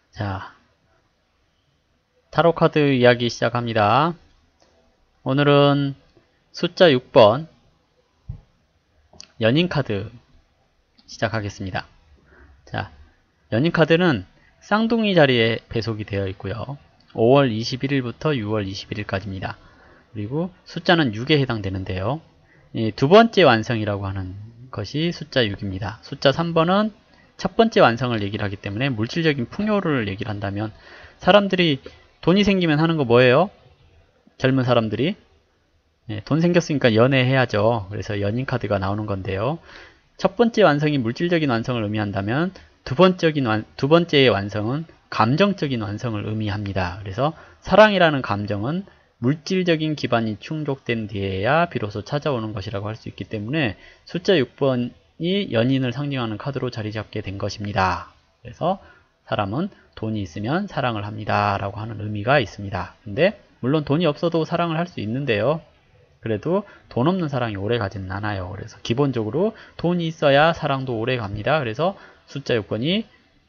자, 타로 카드 이야기 시작합니다. 오늘은 숫자 6번 연인 카드 시작하겠습니다. 자, 연인 카드는 쌍둥이 자리에 배속이 되어 있고요. 5월 21일부터 6월 21일까지입니다. 그리고 숫자는 6에 해당되는데요. 이 두 번째 완성이라고 하는 것이 숫자 6입니다. 숫자 3번은 첫 번째 완성을 얘기를 하기 때문에 물질적인 풍요를 얘기를 한다면 사람들이 돈이 생기면 하는 거 뭐예요? 젊은 사람들이 돈 생겼으니까 연애해야죠. 그래서 연인 카드가 나오는 건데요. 첫 번째 완성이 물질적인 완성을 의미한다면 두 번째의 완성은 감정적인 완성을 의미합니다. 그래서 사랑이라는 감정은 물질적인 기반이 충족된 뒤에야 비로소 찾아오는 것이라고 할 수 있기 때문에 숫자 6번이 연인을 상징하는 카드로 자리 잡게 된 것입니다. 그래서 사람은 돈이 있으면 사랑을 합니다 라고 하는 의미가 있습니다. 근데 물론 돈이 없어도 사랑을 할 수 있는데요. 그래도 돈 없는 사랑이 오래 가지는 않아요. 그래서 기본적으로 돈이 있어야 사랑도 오래 갑니다. 그래서 숫자 6번이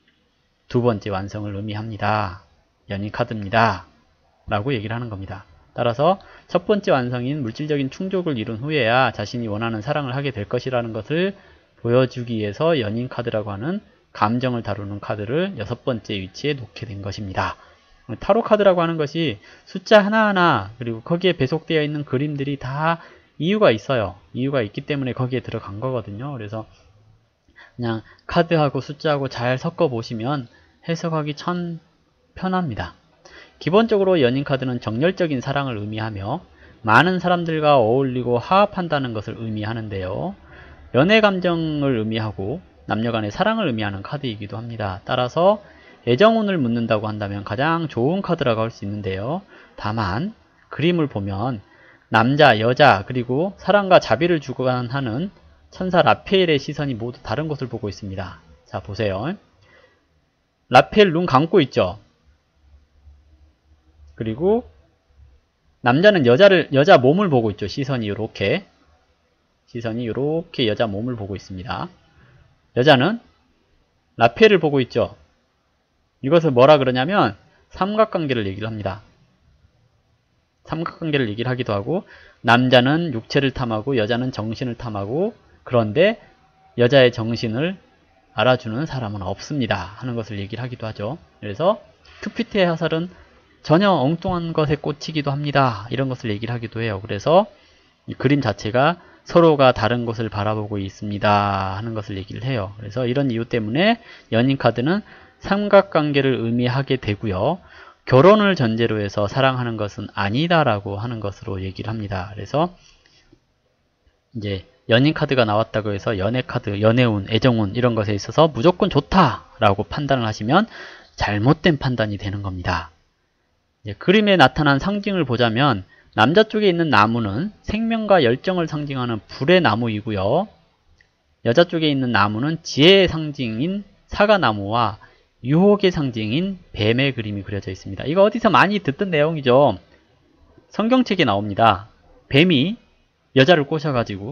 두 번째 완성을 의미합니다. 연인 카드입니다 라고 얘기를 하는 겁니다. 따라서 첫 번째 완성인 물질적인 충족을 이룬 후에야 자신이 원하는 사랑을 하게 될 것이라는 것을 보여주기 위해서 연인 카드라고 하는 감정을 다루는 카드를 여섯 번째 위치에 놓게 된 것입니다. 타로 카드라고 하는 것이 숫자 하나하나 그리고 거기에 배속되어 있는 그림들이 다 이유가 있어요. 이유가 있기 때문에 거기에 들어간 거거든요. 그래서 그냥 카드하고 숫자하고 잘 섞어 보시면 해석하기 참 편합니다. 기본적으로 연인 카드는 정열적인 사랑을 의미하며 많은 사람들과 어울리고 화합한다는 것을 의미하는데요. 연애 감정을 의미하고 남녀간의 사랑을 의미하는 카드이기도 합니다. 따라서 애정운을 묻는다고 한다면 가장 좋은 카드라고 할 수 있는데요. 다만 그림을 보면 남자, 여자 그리고 사랑과 자비를 주관하는 천사 라페엘의 시선이 모두 다른 곳을 보고 있습니다. 자, 보세요. 라페엘 눈 감고 있죠. 그리고 남자는 여자 몸을 보고 있죠. 시선이 이렇게 여자 몸을 보고 있습니다. 여자는 라펠을 보고 있죠. 이것을 뭐라 그러냐면 삼각관계를 얘기를 합니다. 삼각관계를 얘기를 하기도 하고 남자는 육체를 탐하고 여자는 정신을 탐하고 그런데 여자의 정신을 알아주는 사람은 없습니다 하는 것을 얘기를 하기도 하죠. 그래서 큐피트의 화살은 전혀 엉뚱한 것에 꽂히기도 합니다. 이런 것을 얘기를 하기도 해요. 그래서 이 그림 자체가 서로가 다른 곳을 바라보고 있습니다 하는 것을 얘기를 해요. 그래서 이런 이유 때문에 연인 카드는 삼각관계를 의미하게 되고요. 결혼을 전제로 해서 사랑하는 것은 아니다라고 하는 것으로 얘기를 합니다. 그래서 이제 연인 카드가 나왔다고 해서 연애 카드, 연애운, 애정운 이런 것에 있어서 무조건 좋다라고 판단을 하시면 잘못된 판단이 되는 겁니다. 그림에 나타난 상징을 보자면 남자 쪽에 있는 나무는 생명과 열정을 상징하는 불의 나무이고요. 여자 쪽에 있는 나무는 지혜의 상징인 사과나무와 유혹의 상징인 뱀의 그림이 그려져 있습니다. 이거 어디서 많이 듣던 내용이죠. 성경책에 나옵니다. 뱀이 여자를 꼬셔가지고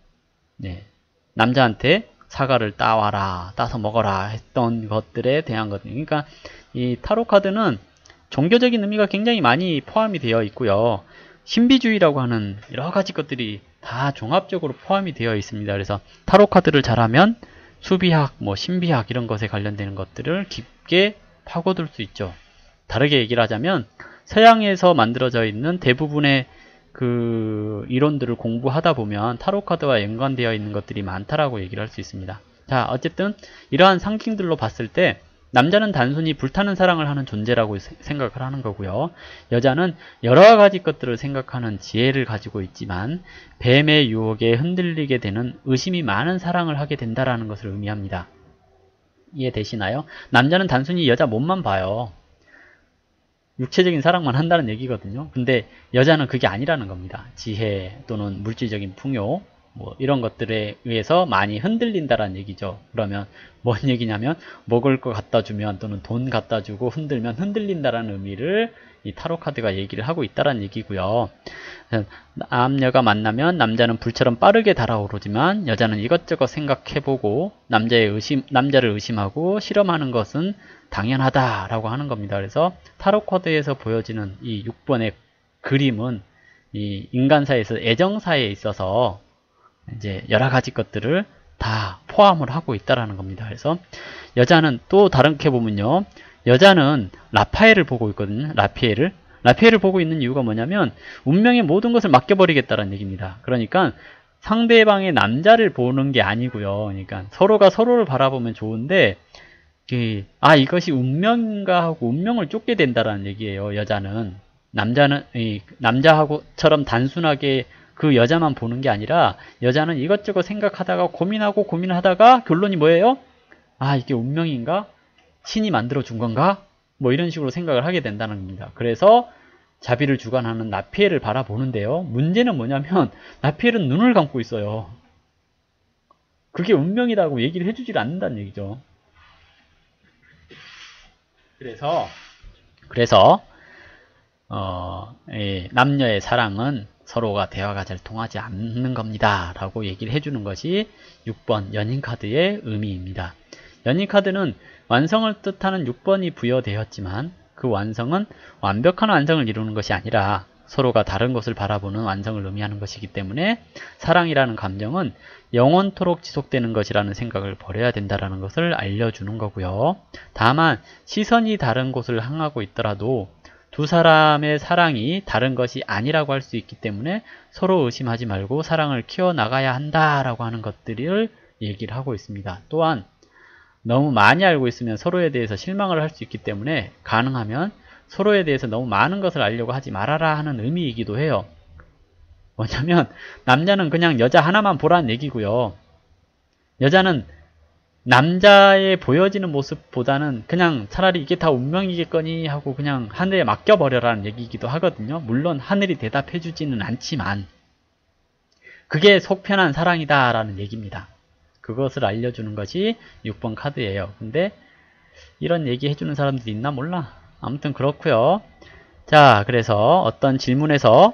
남자한테 사과를 따와라, 따서 먹어라 했던 것들에 대한 거거든요. 그러니까 이 타로 카드는 종교적인 의미가 굉장히 많이 포함이 되어 있고요. 신비주의라고 하는 여러 가지 것들이 다 종합적으로 포함이 되어 있습니다. 그래서 타로 카드를 잘하면 수비학, 신비학 이런 것에 관련되는 것들을 깊게 파고들 수 있죠. 다르게 얘기를 하자면 서양에서 만들어져 있는 대부분의 그 이론들을 공부하다 보면 타로 카드와 연관되어 있는 것들이 많다라고 얘기를 할 수 있습니다. 자, 어쨌든 이러한 상징들로 봤을 때 남자는 단순히 불타는 사랑을 하는 존재라고 생각을 하는 거고요. 여자는 여러 가지 것들을 생각하는 지혜를 가지고 있지만 뱀의 유혹에 흔들리게 되는 의심이 많은 사랑을 하게 된다는 것을 의미합니다. 이해되시나요? 남자는 단순히 여자 몸만 봐요. 육체적인 사랑만 한다는 얘기거든요. 근데 여자는 그게 아니라는 겁니다. 지혜 또는 물질적인 풍요 이런 것들에 의해서 많이 흔들린다라는 얘기죠. 그러면 뭔 얘기냐면 먹을 거 갖다 주면 또는 돈 갖다 주고 흔들면 흔들린다라는 의미를 이 타로 카드가 얘기를 하고 있다는 얘기고요. 남녀가 만나면 남자는 불처럼 빠르게 달아오르지만 여자는 이것저것 생각해보고 남자를 의심하고 실험하는 것은 당연하다라고 하는 겁니다. 그래서 타로 카드에서 보여지는 이 6번의 그림은 이 인간사에서 애정사에 있어서 이제 여러 가지 것들을 다 포함을 하고 있다라는 겁니다. 그래서 여자는 또 다르게 보면요, 여자는 라파엘을 보고 있거든요. 라파엘을 보고 있는 이유가 뭐냐면 운명의 모든 것을 맡겨버리겠다는 얘기입니다. 그러니까 상대방의 남자를 보는 게 아니고요. 그러니까 서로가 서로를 바라보면 좋은데 이것이 운명인가 하고 운명을 쫓게 된다라는 얘기예요. 여자는 남자하고처럼 단순하게 그 여자만 보는 게 아니라 여자는 이것저것 생각하다가 고민하다가 결론이 뭐예요? 이게 운명인가? 신이 만들어준 건가? 뭐 이런 식으로 생각을 하게 된다는 겁니다. 그래서 자비를 주관하는 라피엘을 바라보는데요. 문제는 뭐냐면 라피엘은 눈을 감고 있어요. 그게 운명이라고 얘기를 해주질 않는다는 얘기죠. 그래서 남녀의 사랑은 서로가 대화가 잘 통하지 않는 겁니다 라고 얘기를 해주는 것이 6번 연인카드의 의미입니다. 연인카드는 완성을 뜻하는 6번이 부여되었지만 그 완성은 완벽한 완성을 이루는 것이 아니라 서로가 다른 것을 바라보는 완성을 의미하는 것이기 때문에 사랑이라는 감정은 영원토록 지속되는 것이라는 생각을 버려야 된다는 것을 알려주는 거고요. 다만 시선이 다른 곳을 향하고 있더라도 두 사람의 사랑이 다른 것이 아니라고 할 수 있기 때문에 서로 의심하지 말고 사랑을 키워나가야 한다라고 하는 것들을 얘기를 하고 있습니다. 또한 너무 많이 알고 있으면 서로에 대해서 실망을 할 수 있기 때문에 가능하면 서로에 대해서 너무 많은 것을 알려고 하지 말아라 하는 의미이기도 해요. 뭐냐면 남자는 그냥 여자 하나만 보라는 얘기고요. 여자는 남자의 보여지는 모습보다는 그냥 차라리 이게 다 운명이겠거니 하고 그냥 하늘에 맡겨버려라는 얘기이기도 하거든요. 물론 하늘이 대답해주지는 않지만 그게 속편한 사랑이다 라는 얘기입니다. 그것을 알려주는 것이 6번 카드예요. 근데 이런 얘기 해주는 사람들이 있나 몰라. 아무튼 그렇고요. 자, 그래서 어떤 질문에서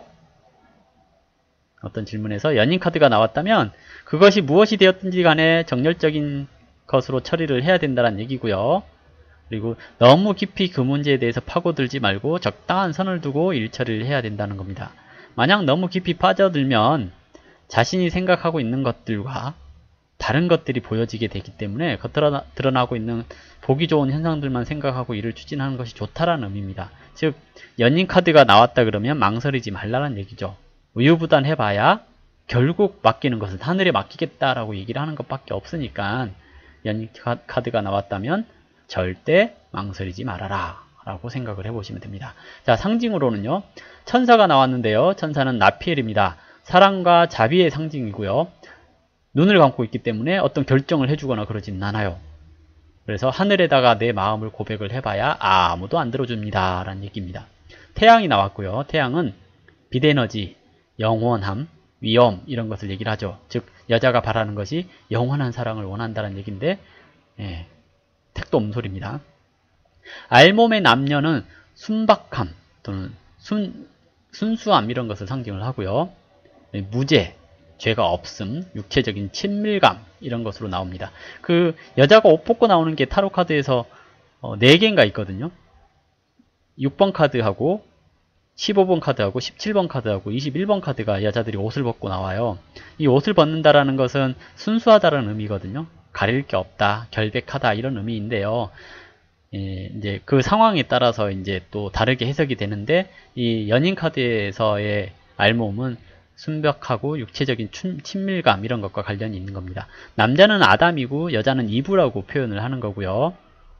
연인 카드가 나왔다면 그것이 무엇이 되었든지 간에 정열적인 것으로 처리를 해야 된다는 얘기고요. 그리고 너무 깊이 그 문제에 대해서 파고들지 말고 적당한 선을 두고 일처리를 해야 된다는 겁니다. 만약 너무 깊이 빠져들면 자신이 생각하고 있는 것들과 다른 것들이 보여지게 되기 때문에 드러나고 있는 보기 좋은 현상들만 생각하고 일을 추진하는 것이 좋다라는 의미입니다. 즉 연인 카드가 나왔다 그러면 망설이지 말라는 얘기죠. 우유부단해봐야 결국 맡기는 것은 하늘에 맡기겠다라고 얘기를 하는 것밖에 없으니까 연인 카드가 나왔다면 절대 망설이지 말아라 라고 생각을 해보시면 됩니다. 자, 상징으로는요, 천사가 나왔는데요. 천사는 라피엘입니다. 사랑과 자비의 상징이고요. 눈을 감고 있기 때문에 어떤 결정을 해주거나 그러진 않아요. 그래서 하늘에다가 내 마음을 고백을 해봐야 아무도 안 들어줍니다 라는 얘기입니다. 태양이 나왔고요. 태양은 빛에너지, 영원함, 위엄 이런 것을 얘기를 하죠. 즉 여자가 바라는 것이 영원한 사랑을 원한다는 얘기인데 택도 없는 소리입니다. 알몸의 남녀는 순박함 또는 순수함 이런 것을 상징을 하고요. 무죄, 죄가 없음, 육체적인 친밀감 이런 것으로 나옵니다. 그 여자가 옷 벗고 나오는 게 타로 카드에서 4개인가 있거든요. 6번 카드하고 15번 카드하고 17번 카드하고 21번 카드가 여자들이 옷을 벗고 나와요. 이 옷을 벗는다라는 것은 순수하다라는 의미거든요. 가릴 게 없다, 결백하다 이런 의미인데요. 이제 그 상황에 따라서 이제 또 다르게 해석이 되는데 이 연인 카드에서의 알몸은 순벽하고 육체적인 친밀감 이런 것과 관련이 있는 겁니다. 남자는 아담이고 여자는 이브라고 표현을 하는 거고요.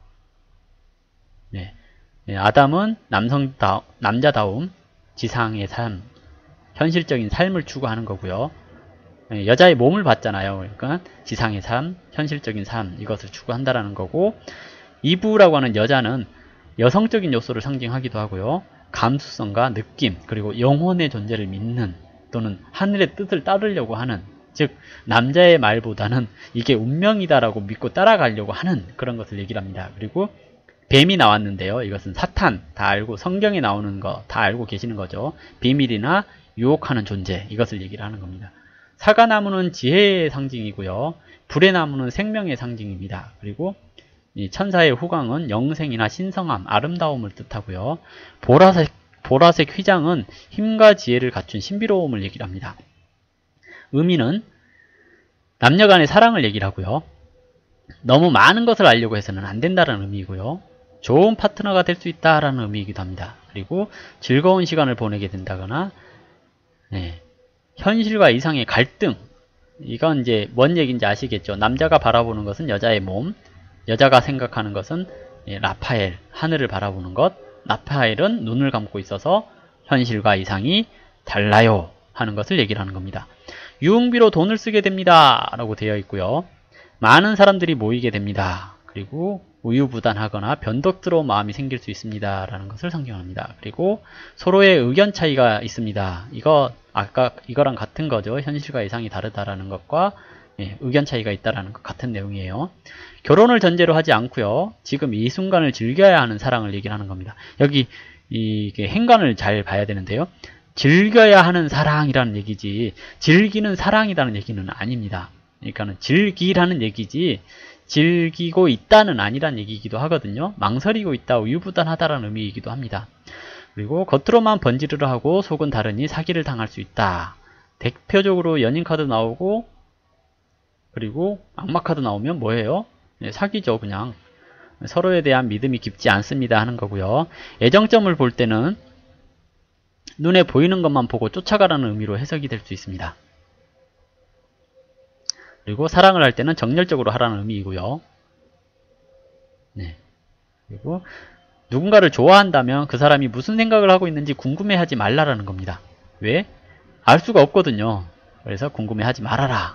아담은 남자다움, 지상의 삶, 현실적인 삶을 추구하는 거고요. 여자의 몸을 받잖아요. 그러니까 지상의 삶, 현실적인 삶 이것을 추구한다라는 거고, 이브라고 하는 여자는 여성적인 요소를 상징하기도 하고요. 감수성과 느낌, 그리고 영혼의 존재를 믿는 또는 하늘의 뜻을 따르려고 하는, 즉 남자의 말보다는 이게 운명이다라고 믿고 따라가려고 하는 그런 것을 얘기를 합니다. 그리고 뱀이 나왔는데요. 이것은 사탄, 다 알고 성경에 나오는 거 다 알고 계시는 거죠. 비밀이나 유혹하는 존재, 이것을 얘기를 하는 겁니다. 사과나무는 지혜의 상징이고요. 불의 나무는 생명의 상징입니다. 그리고 이 천사의 후광은 영생이나 신성함, 아름다움을 뜻하고요. 보라색 휘장은 힘과 지혜를 갖춘 신비로움을 얘기를 합니다. 의미는 남녀 간의 사랑을 얘기를 하고요. 너무 많은 것을 알려고 해서는 안 된다는 의미이고요. 좋은 파트너가 될 수 있다라는 의미이기도 합니다. 그리고 즐거운 시간을 보내게 된다거나 현실과 이상의 갈등, 이건 이제 뭔 얘기인지 아시겠죠? 남자가 바라보는 것은 여자의 몸, 여자가 생각하는 것은 라파엘, 하늘을 바라보는 것, 라파엘은 눈을 감고 있어서 현실과 이상이 달라요 하는 것을 얘기를 하는 겁니다. 유흥비로 돈을 쓰게 됩니다 라고 되어 있고요. 많은 사람들이 모이게 됩니다. 그리고 우유부단하거나 변덕스러운 마음이 생길 수 있습니다 라는 것을 상징합니다. 그리고 서로의 의견 차이가 있습니다. 이거 아까 이거랑 같은 거죠. 현실과 이상이 다르다라는 것과 의견 차이가 있다라는 것 같은 내용이에요. 결혼을 전제로 하지 않고요. 지금 이 순간을 즐겨야 하는 사랑을 얘기를 하는 겁니다. 여기 이게 행간을 잘 봐야 되는데요. 즐겨야 하는 사랑이라는 얘기지 즐기는 사랑이라는 얘기는 아닙니다. 그러니까는 즐기라는 얘기지 즐기고 있다는 아니란 얘기이기도 하거든요. 망설이고 있다, 우유부단하다라는 의미이기도 합니다. 그리고 겉으로만 번지르르 하고 속은 다르니 사기를 당할 수 있다. 대표적으로 연인 카드 나오고 그리고 악마 카드 나오면 뭐예요? 사기죠. 그냥 서로에 대한 믿음이 깊지 않습니다 하는 거고요. 애정점을 볼 때는 눈에 보이는 것만 보고 쫓아가라는 의미로 해석이 될 수 있습니다. 그리고 사랑을 할 때는 정열적으로 하라는 의미이고요. 그리고 누군가를 좋아한다면 그 사람이 무슨 생각을 하고 있는지 궁금해하지 말라라는 겁니다. 왜? 알 수가 없거든요. 그래서 궁금해하지 말아라.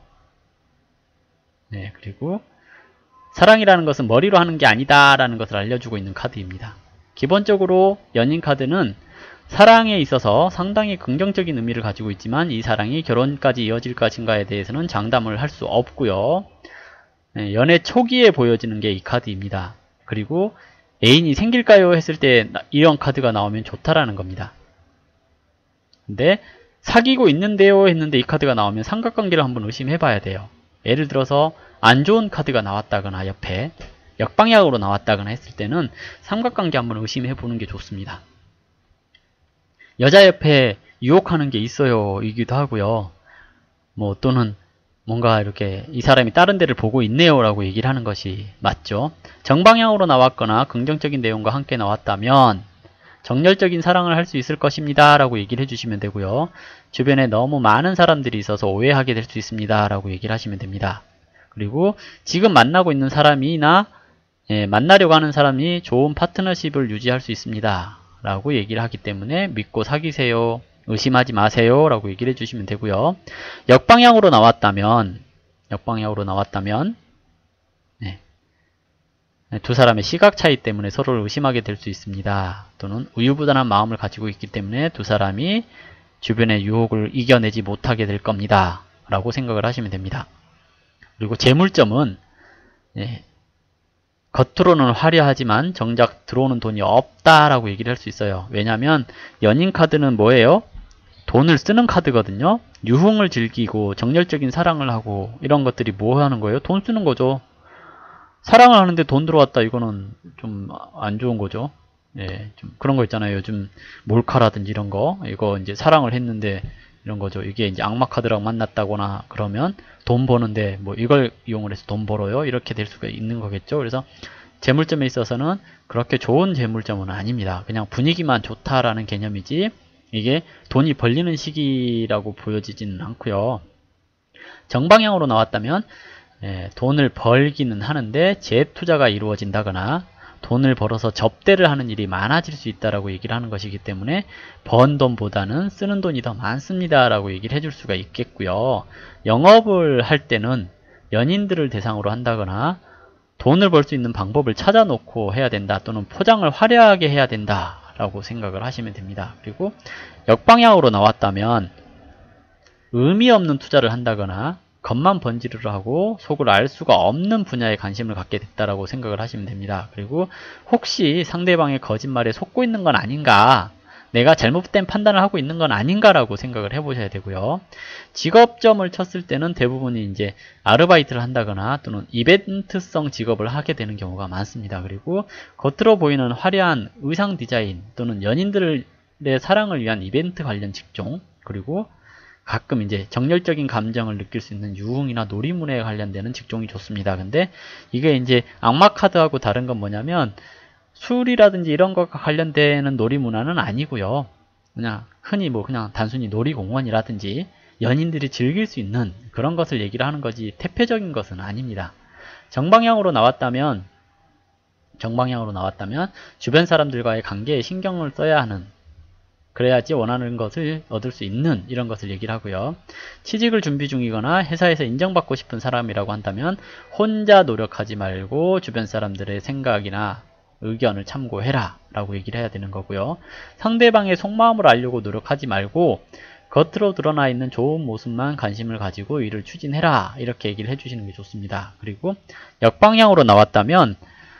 그리고 사랑이라는 것은 머리로 하는 게 아니다라는 것을 알려주고 있는 카드입니다. 기본적으로 연인 카드는 사랑에 있어서 상당히 긍정적인 의미를 가지고 있지만 이 사랑이 결혼까지 이어질 것인가에 대해서는 장담을 할 수 없고요. 연애 초기에 보여지는 게 이 카드입니다. 그리고 애인이 생길까요? 했을 때 이런 카드가 나오면 좋다라는 겁니다. 근데 사귀고 있는데요? 했는데 이 카드가 나오면 삼각관계를 한번 의심해 봐야 돼요. 예를 들어서 안 좋은 카드가 나왔다거나 옆에 역방향으로 나왔다거나 했을 때는 삼각관계 한번 의심해 보는 게 좋습니다. 여자 옆에 유혹하는 게 있어요 이기도 하고요. 뭐 또는 뭔가 이렇게 이 사람이 다른 데를 보고 있네요 라고 얘기를 하는 것이 맞죠. 정방향으로 나왔거나 긍정적인 내용과 함께 나왔다면 정열적인 사랑을 할 수 있을 것입니다 라고 얘기를 해주시면 되고요. 주변에 너무 많은 사람들이 있어서 오해하게 될 수 있습니다 라고 얘기를 하시면 됩니다. 그리고 지금 만나고 있는 사람이나 만나려고 하는 사람이 좋은 파트너십을 유지할 수 있습니다 라고 얘기를 하기 때문에 믿고 사귀세요, 의심하지 마세요 라고 얘기를 해주시면 되고요. 역방향으로 나왔다면 두 사람의 시각 차이 때문에 서로를 의심하게 될 수 있습니다. 또는 우유부단한 마음을 가지고 있기 때문에 두 사람이 주변의 유혹을 이겨내지 못하게 될 겁니다 라고 생각을 하시면 됩니다. 그리고 재물점은 겉으로는 화려하지만 정작 들어오는 돈이 없다라고 얘기를 할 수 있어요. 왜냐하면 연인 카드는 뭐예요? 돈을 쓰는 카드거든요. 유흥을 즐기고 정열적인 사랑을 하고 이런 것들이 뭐 하는 거예요? 돈 쓰는 거죠. 사랑을 하는데 돈 들어왔다, 이거는 좀 안 좋은 거죠. 좀 그런 거 있잖아요. 요즘 몰카라든지 이런 거, 이거 이제 사랑을 했는데 이런 거죠. 이게 이제 악마 카드랑 만났다거나 그러면 돈 버는데 뭐 이걸 이용을 해서 돈 벌어요, 이렇게 될 수가 있는 거겠죠. 그래서 재물점에 있어서는 그렇게 좋은 재물점은 아닙니다. 그냥 분위기만 좋다라는 개념이지 이게 돈이 벌리는 시기라고 보여지지는 않고요. 정방향으로 나왔다면 돈을 벌기는 하는데 재투자가 이루어진다거나 돈을 벌어서 접대를 하는 일이 많아질 수 있다라고 얘기를 하는 것이기 때문에 번 돈보다는 쓰는 돈이 더 많습니다 라고 얘기를 해줄 수가 있겠고요. 영업을 할 때는 연인들을 대상으로 한다거나 돈을 벌 수 있는 방법을 찾아놓고 해야 된다, 또는 포장을 화려하게 해야 된다 라고 생각을 하시면 됩니다. 그리고 역방향으로 나왔다면 의미 없는 투자를 한다거나 겉만 번지르르 하고 속을 알 수가 없는 분야에 관심을 갖게 됐다라고 생각을 하시면 됩니다. 그리고 혹시 상대방의 거짓말에 속고 있는 건 아닌가, 내가 잘못된 판단을 하고 있는 건 아닌가라고 생각을 해보셔야 되고요. 직업점을 쳤을 때는 대부분이 이제 아르바이트를 한다거나 또는 이벤트성 직업을 하게 되는 경우가 많습니다. 그리고 겉으로 보이는 화려한 의상 디자인 또는 연인들의 사랑을 위한 이벤트 관련 직종, 그리고 가끔 이제 정열적인 감정을 느낄 수 있는 유흥이나 놀이문화에 관련되는 직종이 좋습니다. 근데 이게 이제 악마 카드하고 다른 건 뭐냐면 술이라든지 이런 것과 관련되는 놀이문화는 아니고요. 그냥 흔히 뭐 그냥 단순히 놀이공원이라든지 연인들이 즐길 수 있는 그런 것을 얘기를 하는 거지 태폐적인 것은 아닙니다. 정방향으로 나왔다면 주변 사람들과의 관계에 신경을 써야 하는, 그래야지 원하는 것을 얻을 수 있는 이런 것을 얘기를 하고요. 취직을 준비 중이거나 회사에서 인정받고 싶은 사람이라고 한다면 혼자 노력하지 말고 주변 사람들의 생각이나 의견을 참고해라 라고 얘기를 해야 되는 거고요. 상대방의 속마음을 알려고 노력하지 말고 겉으로 드러나 있는 좋은 모습만 관심을 가지고 일을 추진해라, 이렇게 얘기를 해주시는 게 좋습니다. 그리고 역방향으로 나왔다면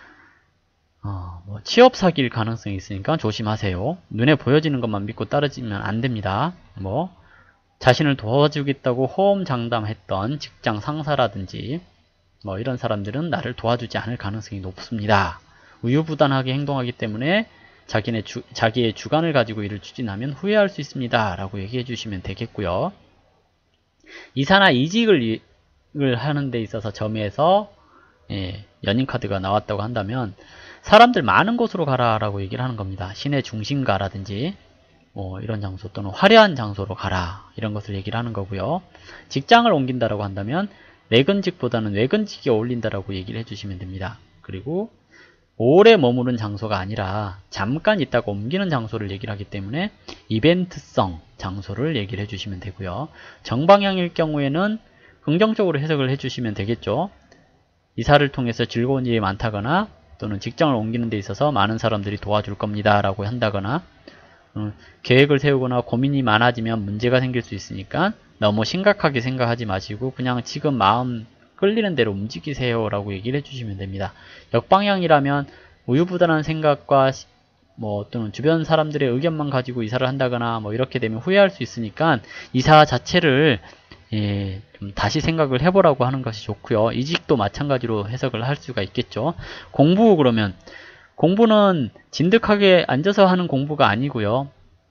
취업 사기일 가능성이 있으니까 조심하세요. 눈에 보여지는 것만 믿고 따르지면 안 됩니다. 자신을 도와주겠다고 호언장담했던 직장 상사라든지 이런 사람들은 나를 도와주지 않을 가능성이 높습니다. 우유부단하게 행동하기 때문에 자기의 주관을 가지고 일을 추진하면 후회할 수 있습니다 라고 얘기해 주시면 되겠고요. 이사나 이직을 하는 데 있어서 점에서 연인 카드가 나왔다고 한다면 사람들 많은 곳으로 가라 라고 얘기를 하는 겁니다. 시내 중심가라든지 이런 장소 또는 화려한 장소로 가라, 이런 것을 얘기를 하는 거고요. 직장을 옮긴다라고 한다면 내근직보다는 외근직이 어울린다라고 얘기를 해주시면 됩니다. 그리고 오래 머무는 장소가 아니라 잠깐 있다가 옮기는 장소를 얘기를 하기 때문에 이벤트성 장소를 얘기를 해주시면 되고요. 정방향일 경우에는 긍정적으로 해석을 해주시면 되겠죠. 이사를 통해서 즐거운 일이 많다거나 또는 직장을 옮기는 데 있어서 많은 사람들이 도와줄 겁니다 라고 한다거나, 계획을 세우거나 고민이 많아지면 문제가 생길 수 있으니까 너무 심각하게 생각하지 마시고 그냥 지금 마음 끌리는 대로 움직이세요 라고 얘기를 해주시면 됩니다. 역방향이라면 우유부단한 생각과 또는 주변 사람들의 의견만 가지고 이사를 한다거나 이렇게 되면 후회할 수 있으니까 이사 자체를 좀 다시 생각을 해보라고 하는 것이 좋고요. 이직도 마찬가지로 해석을 할 수가 있겠죠. 그러면 공부는 진득하게 앉아서 하는 공부가 아니고요.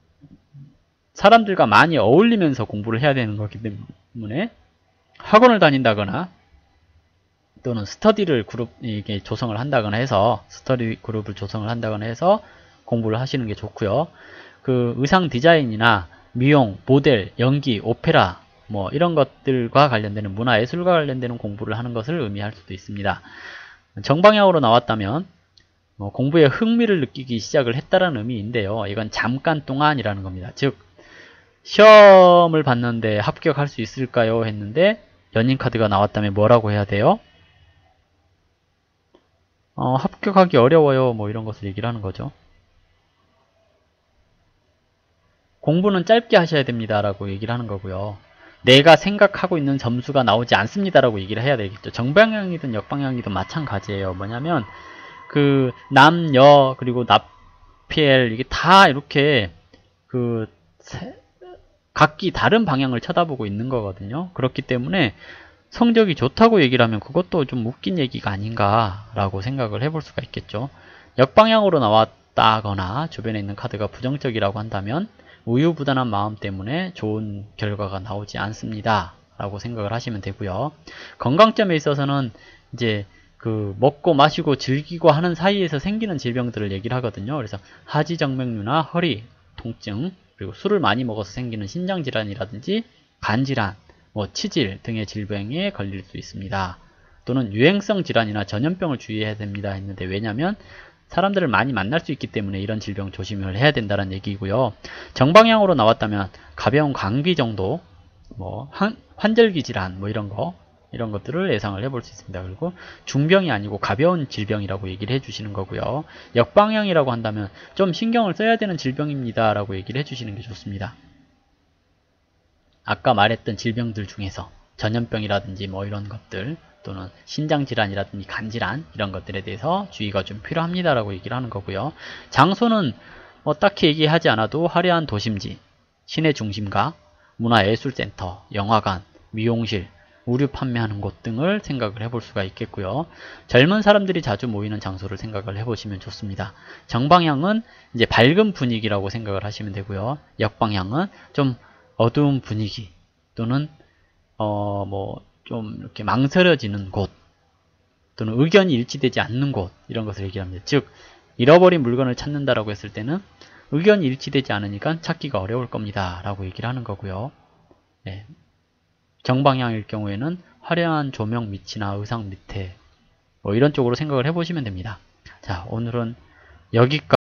사람들과 많이 어울리면서 공부를 해야 되는 거기 때문에 학원을 다닌다거나 또는 스터디 그룹을 조성을 한다거나 해서 공부를 하시는 게 좋고요. 그 의상 디자인이나 미용, 모델, 연기, 오페라 이런 것들과 관련되는 문화예술과 관련되는 공부를 하는 것을 의미할 수도 있습니다. 정방향으로 나왔다면 공부에 흥미를 느끼기 시작을 했다라는 의미인데요. 이건 잠깐 동안이라는 겁니다. 즉 시험을 봤는데 합격할 수 있을까요? 했는데 연인 카드가 나왔다면 뭐라고 해야 돼요? 합격하기 어려워요. 이런 것을 얘기를 하는 거죠. 공부는 짧게 하셔야 됩니다 라고 얘기를 하는 거고요. 내가 생각하고 있는 점수가 나오지 않습니다 라고 얘기를 해야 되겠죠. 정방향이든 역방향이든 마찬가지예요. 뭐냐면 남, 여, 그리고 나피엘, 이게 다 이렇게 각기 다른 방향을 쳐다보고 있는 거거든요. 그렇기 때문에 성적이 좋다고 얘기를 하면 그것도 좀 웃긴 얘기가 아닌가 라고 생각을 해볼 수가 있겠죠. 역방향으로 나왔다거나 주변에 있는 카드가 부정적이라고 한다면 우유부단한 마음 때문에 좋은 결과가 나오지 않습니다 라고 생각을 하시면 되고요. 건강점에 있어서는 이제 먹고 마시고 즐기고 하는 사이에서 생기는 질병들을 얘기를 하거든요. 그래서 하지정맥류나 허리 통증, 그리고 술을 많이 먹어서 생기는 신장질환이라든지 간질환, 치질 등의 질병에 걸릴 수 있습니다. 또는 유행성 질환이나 전염병을 주의해야 됩니다 했는데, 왜냐하면 사람들을 많이 만날 수 있기 때문에 이런 질병 조심을 해야 된다는 얘기고요. 정방향으로 나왔다면 가벼운 감기 정도, 환절기 질환 이런 것들을 예상을 해볼 수 있습니다. 그리고 중병이 아니고 가벼운 질병이라고 얘기를 해주시는 거고요. 역방향이라고 한다면 좀 신경을 써야 되는 질병입니다 라고 얘기를 해주시는 게 좋습니다. 아까 말했던 질병들 중에서 전염병이라든지 뭐 이런 것들, 또는 신장질환이라든지 간질환 이런 것들에 대해서 주의가 좀 필요합니다라고 얘기를 하는 거고요. 장소는 뭐 딱히 얘기하지 않아도 화려한 도심지, 시내 중심가, 문화예술센터, 영화관, 미용실, 의류 판매하는 곳 등을 생각을 해볼 수가 있겠고요. 젊은 사람들이 자주 모이는 장소를 생각을 해보시면 좋습니다. 정방향은 이제 밝은 분위기라고 생각을 하시면 되고요. 역방향은 좀 어두운 분위기 또는 뭐 좀 이렇게 망설여지는 곳 또는 의견이 일치되지 않는 곳 이런 것을 얘기합니다. 즉 잃어버린 물건을 찾는다라고 했을 때는 의견이 일치되지 않으니까 찾기가 어려울 겁니다 라고 얘기를 하는 거고요. 네. 정방향일 경우에는 화려한 조명 밑이나 의상 밑에 뭐 이런 쪽으로 생각을 해보시면 됩니다. 자, 오늘은 여기까지